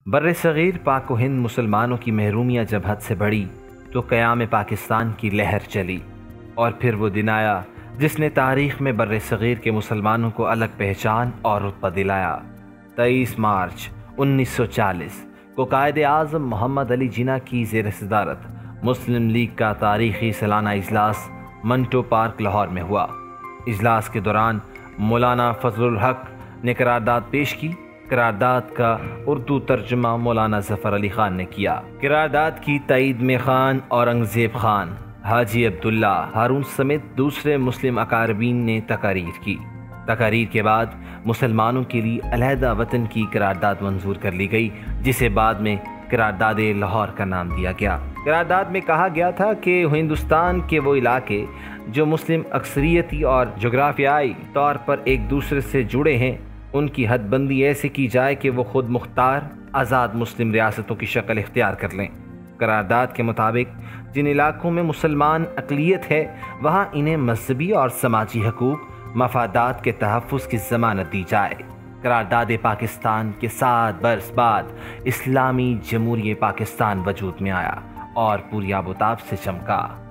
بر صغیر پاک و ہند مسلمانوں کی محرومیاں جب حد سے بڑھی تو قیام پاکستان کی لہر چلی، اور پھر وہ دن آیا جس نے تاریخ میں بر صغیر کے مسلمانوں کو الگ پہچان اور رتبہ دلایا۔ 23 مارچ 1940 کو قائد اعظم محمد علی جناح کی زیر صدارت مسلم لیگ کا تاریخی سالانہ اجلاس منٹو پارک لاہور میں ہوا۔ اجلاس کے دوران مولانا فضل الحق نے قرارداد پیش کی۔ قرارداد کا اردو ترجمہ مولانا ظفر علی خان نے کیا۔ قرارداد کی تائید میں خان، اورنگزیب خان، حاجی عبداللہ، ہارون سمیت دوسرے مسلم اقاربین نے تقاریر کی۔ تقاریر کے بعد مسلمانوں کے لیے علیحدہ وطن کی قرارداد منظور کر لی گئی، جسے بعد میں قرارداد لاہور کا نام دیا گیا۔ قرارداد میں کہا گیا تھا کہ ہندوستان کے وہ علاقے جو مسلم اکثریتی اور جغرافیائی طور پر ایک دوسرے سے جڑے ہیں، ان کی حد بندی ایسے کی جائے کہ وہ خود مختار آزاد مسلم ریاستوں کی شکل اختیار کر لیں۔ قرارداد کے مطابق جن علاقوں میں مسلمان اقلیت ہے وہاں انہیں مذہبی اور سماجی حقوق مفادات کے تحفظ کی ضمانت دی جائے۔ قرارداد پاکستان کے 7 برس بعد اسلامی جمہوریہ پاکستان وجود میں آیا اور پوری آب و تاب سے چمکا۔